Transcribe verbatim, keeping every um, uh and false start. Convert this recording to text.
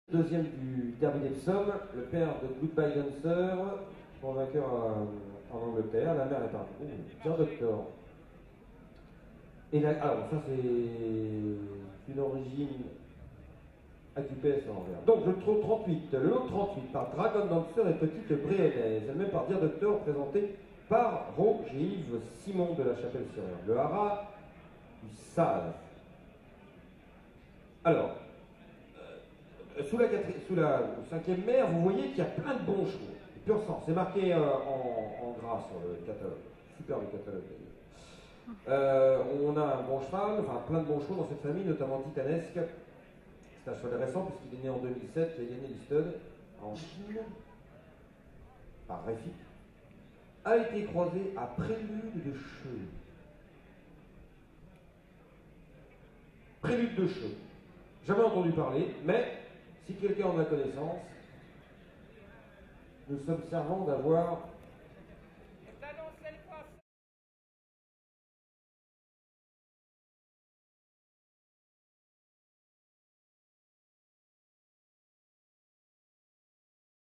Deuxième du Derby d'Epsom, le père de Goodbye Dancer, son vainqueur en Angleterre, la mère est un oh, bien docteur. Et la, alors ça c'est une origine acupée à l'envers. Donc je trouve trente-huit, le lot trente-huit par Dragon Dancer et Petite Bréonnaise, elle-même par Dear Doctor, présenté par Roger-Yves Simon de la Chapelle-sur-Erdre. Le haras du Saz. Alors, Sous la, sous la cinquième mer, vous voyez qu'il y a plein de bons chevaux, pur sang. C'est marqué euh, en, en gras sur le catalogue. Superbe catalogue d'ailleurs. Euh, on a un bon cheval, enfin plein de bons chevaux dans cette famille, notamment Titanesque. C'est un cheval récent puisqu'il est né en deux mille sept, il a gagné l'Easton en Chine par Réfi. A été croisé à Prélude de Cheux. Prélude de Cheux. Jamais entendu parler, mais si quelqu'un en a connaissance, nous sommes servants d'avoir